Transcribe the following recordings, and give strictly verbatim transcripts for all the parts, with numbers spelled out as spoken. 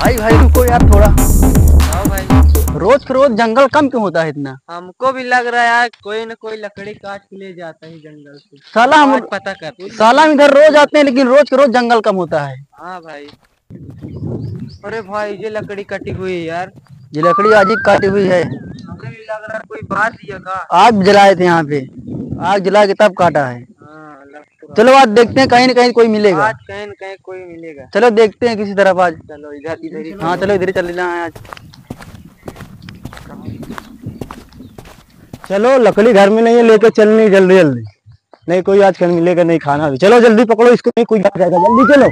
भाई भाई रुको यार थोड़ा। हाँ भाई, रोज रोज जंगल कम क्यों होता है इतना? हमको भी लग रहा है यार कोई न कोई लकड़ी काट के ले जाता है जंगल से। साला हम पता कर। साला हम इधर रोज आते हैं लेकिन रोज के रोज जंगल कम होता है। हाँ भाई। अरे भाई ये लकड़ी कटी हुई है यार। ये लकड़ी आज ही काटी हुई है। हमें भी लग रहा है कोई बात दिया का। आग जलाए थे यहाँ पे, आग जला के तब काटा है। हाँ, लग तो रहा। चलो आज देखते हैं कहीं न कहीं कोई मिलेगा। आज कहीं न कहीं कोई मिलेगा। चलो देखते हैं किसी तरफ आज। चलो इधर इधर ही। हाँ चलो इधर ही चल रहा है आज। चलो लकड़ी घर में नहीं है, लेके चलनी जल्दी जल्दी, नहीं कोई आज कहीं मिलेगा नहीं खाना भी। चलो जल्दी पकड़ो इसको, नहीं कोई आ जाएगा, जल्दी चलो।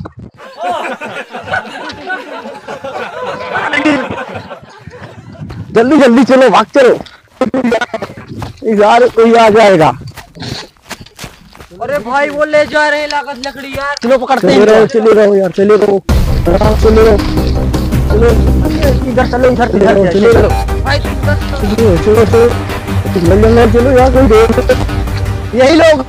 जल्दी जल्दी चलो, भाग चलो, यार कोई आ जाएगा। अरे भाई वो ले जा रहे हैं लागत लकड़ी यार। चलो पकड़ते चले हैं। रहो चले रहो यार, चले रहो, चले रहो, चलो इधर चलो, इधर चले रहो, चले रहो, भाई तुम बस चलो चलो चलो जंगल चलो यार, कोई देर यही लोग।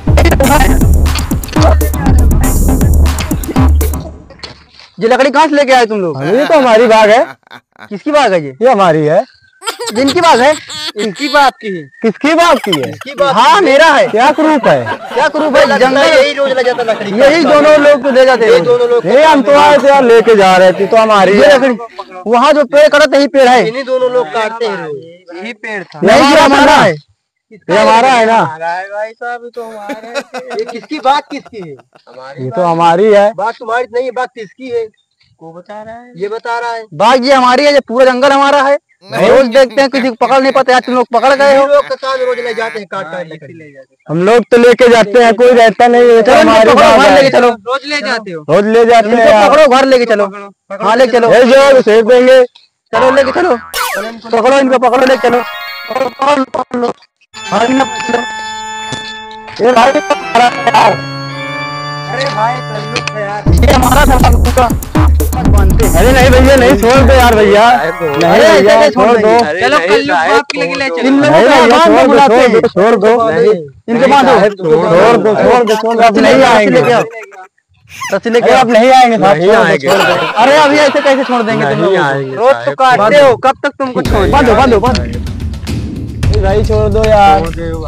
ये लकड़ी कहाँ से लेके आए तुम लोग? ये तो हमारी बाग है। किसकी बाग है ये? ये हमारी है। जिनकी बाग है? इनकी बात की है। किसकी बाग की है? हाँ मेरा है। क्या क्रूप है? क्या करूँ भाई, जंगल यही रोज ले जाता लकड़ी। यही दोनों लोग ले जाते हैं। दोनों लोग ये हम तो आए थे यार, लेके जा रहे थे, तो हमारी ये है। लकड़ी वहाँ जो पेड़ कटत यही पेड़ है। इन्हीं दोनों लोग काटते हैं रोज। यही पेड़ था। नहीं ये हमारा है। ये हमारा है ना? भाई साहब तो हमारा है। ये किसकी बात किसकी है? हमारी ये तो हमारी है। बात तुम्हारी नहीं है, बात किसकी है? को बता रहा है, ये बता रहा है। बाग ये हमारी है, ये पूरा जंगल हमारा है। रोज देखते हैं, किसी को पकड़ नहीं पाते, आज तुम लोग पकड़ गए हो। लोग का काम रोज ले जाते हैं, काट काट लकड़ी ले जाते हैं। हम लोग तो लेके जाते हैं, कोई रहता नहीं है। चलो हमारी इनको पकड़ो, बाग घर है। लेके चलो। रोज ले जाते हो? रोज ले जाते हैं इनको यार। पकड़ो, घर लेके चलो। हाँ लेके चलो, ए जो सेब देंगे। चलो लेके चलो। पकड़ो इनको, पकड़ो लेके चलो। पकड़ो, पकड़ो, पकड़ लो। हाँ, इनको पकड़ लो। ये भाई हमारा है यार। अरे भाई कल्लू है यार। ये हमारा था पूरा। बांधते हैं। अरे नहीं भैया, नहीं छोड़ दो यार भैया, नहीं अरे ऐसे भैया नहीं छोड़ छोड़ दो। देंगे। चलो कल्लू बाप के लगे ले चलो। इन लोगों नहीं को भैया बांध छोड़ के दो, बुलाते छोड़ हैं। दो, छोड़ दो, इनको बांधो। छोड़ दो, छोड़ दो, छोड़ दो, अब नहीं आएंगे। लेके आओ, रस्सी लेके अरे आओ। अब नहीं आएंगे साहब, छोड़ दो, छोड़ दो। अरे अभी ऐसे कैसे छोड़ देंगे तुम लोगों को? रोज तो काटते हो, कब तक तुमको छोड़? बांधो बांधो बांधो। ए भाई छोड़ दो यार।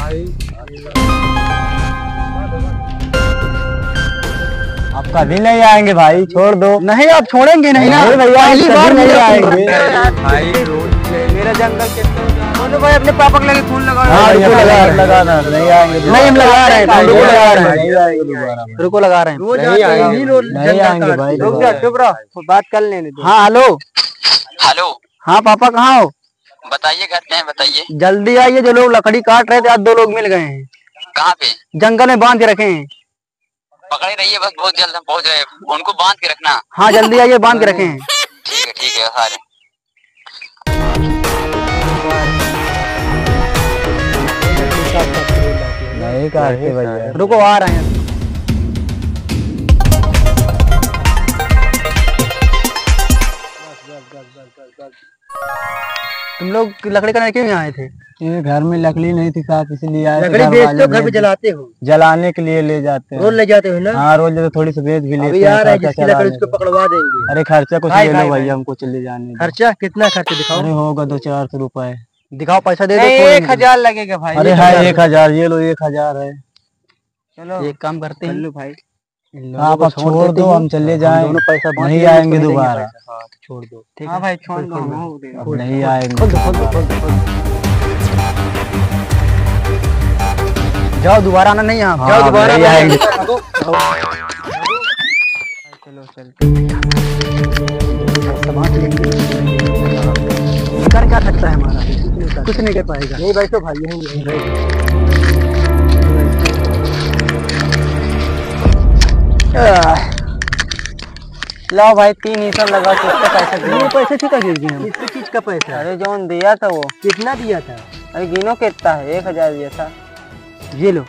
आप कभी नहीं आएंगे भाई, छोड़ दो। नहीं आप छोड़ेंगे नहीं ना। नहीं भैया, पहली कभी बार नहीं मेरा- आएंगे। भाई रोज मेरा जंगल कितना बोलो भाई, अपने पापा के लगे खून लगाओ। हाँ रुको, रुको, लगा लगा रहे हैं। लगाना, नहीं आएंगे। नहीं हम लगा रहे हैं, नहीं रुको लगा रहे आएंगे, हैं, नहीं आएंगे दोबारा। रुको लगा रहे हैं। रोज नहीं आते हैं, आएंगे, इन्हीं रोज नहीं जंगल आएंगे काटते भाई हैं। रुक दोबारा। जा, चुप रहो, बात कर लेने दो। हाँ हेलो। हेलो, हाँ पापा कहाँ हो? बताइए घर पे हैं, बताइए जल्दी आइए, जो लोग लकड़ी काट रहे थे आज दो लोग मिल गए हैं। कहाँ पे? जंगल में बांध के रखे हैं। पकड़े रहिए, बस बहुत जल्द हम पहुंच रहे हैं। उनको बांध के रखना। हाँ जल्दी आइए, बांध के रखे हैं। ठीक है ठीक है सारे। नहीं काटते भैया। रुको आ रहे हैं। तुम लोग लकड़ी करने क्यों यहाँ आए थे? ये घर में लकड़ी नहीं थी साहब, इसलिए आए थे। लकड़ी घर बेचते वाले हो, घर ने पे जलाते हो? जलाने के लिए ले जाते रोज हैं। ले जाते हो ना? हाँ रोज तो थोड़ी सी बेच भी लेते अभी हैं, यार है खर्चा जिसकी चलाने लकड़ी उसको का। पकड़वा देंगे। अरे खर्चा कुछ भाई, ले भाई, लो भाई। भैया, हमको चले जाने दो। खर्चा कितना खर्चा दिखाओ? अरे होगा दो चार सौ रुपए। दिखाओ पैसा दे दो। नहीं, छोड़ेंगे एक हजार लगेगा भाई। अरे है एक हजार, ये लो एक हजार है। चलो नहीं। एक काम करते हैं, कल्लू भाई, इन लोगों आप को अब छोड़ देते दो, हैं। हम चले हम जाएं, दोनों पैसा बांट नहीं लेंगे, आएंगे उसको देंगे दोबारा। पैसा। हाँ, तो छोड़ दो। ठीक हाँ है? भाई छोड़ दो। खोल दो। हाँ, हो गया। अब नहीं आएंगे। खोल दो, खोल दो, खोल दो, खोल दो। जाओ दोबारा आना नहीं यहाँ। हाँ, जाओ दोबारा नहीं आएंगे। चलो चलते। पैसा बांट लेंगे। कर क्या सकता है हमारा? कुछ नहीं कर पाएगा। नहीं बैठो भाई, यहीं यहीं। आह, लाओ भाई, तीन ही सब लगा के उसका पैसा ये दो। पैसे ठीक है गिर गए। किस चीज का पैसा? अरे जोन दिया था वो, कितना दिया था? अरे गिनो कितना है? एक हजार दिया था। ये लो।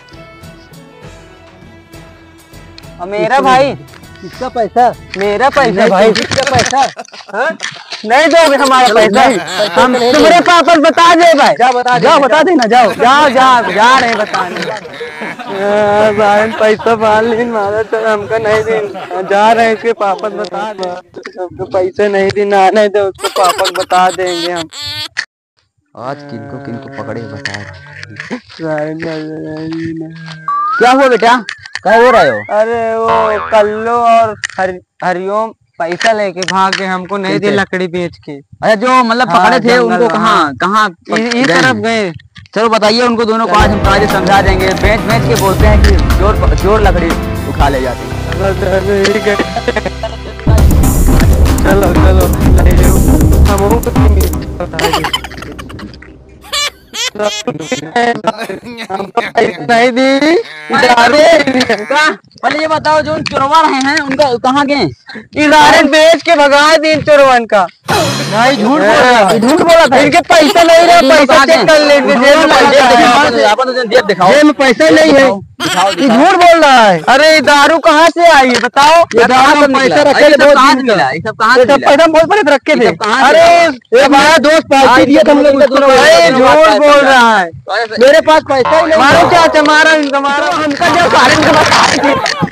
और मेरा भाई, किसका पैसा? मेरा पैसा नहीं, भाई। किसका पैसा? हाँ? नहीं दोगे हमारा पैसा? हम तुम्हारे पापा बता दे भाई। जा बता दे, जाओ बता देना, जाओ जाओ जाओ जा रहे हैं बताने। साहब पैसा बाल नहीं मारा तो हमको नहीं दिन जा रहे हैं इसके पापा बता दो हमको पैसे नहीं दिन आने दो उसको पापा बता देंगे हम आज किनको किनको पकड़े बता। क्या हुआ बेटा क्या हो रहे हो? अरे वो कल्लो और हरि हरिओम पैसा लेके भाग गए हमको नहीं दी लकड़ी बेच के। अच्छा जो मतलब हाँ, पकड़े थे जंगल उनको में, कहाँ हाँ। कहाँ इस इस तरफ गए। चलो बताइए उनको दोनों को आज हम कायदे समझा देंगे। बेच बेच के बोलते हैं कि चोर चोर लकड़ी उठा ले जाते हैं। ठीक है चलो चलो हम नहीं दी पहले ये बताओ जो चोरवा रहे हैं उनका कहाँ गए? इधारे बेच के भगा दी चोरवन का। नहीं झूठ बोल रहा है, झूठ बोला था। इनके पैसा नहीं रहा, पैसा चेक कर लेंगे जेब में पैसा जेब दिखाओ, जेब में पैसा नहीं है, ये झूठ बोल रहा है। अरे ये दारू कहाँ से आई है बताओ? ये दारू में पैसा रखे थे बहुत कहाँ दिन से मिला? ये सब कहाँ से मिला? पैसा बहुत बड़े रखे थे। कहाँ से अरे हमारा दोस्त पैसे दिए थे हम लोग उसको। झूठ बोल रहा है, मेरे पास पैसा ही नहीं। मारो चाचा मारो इनका मारो, हमका जब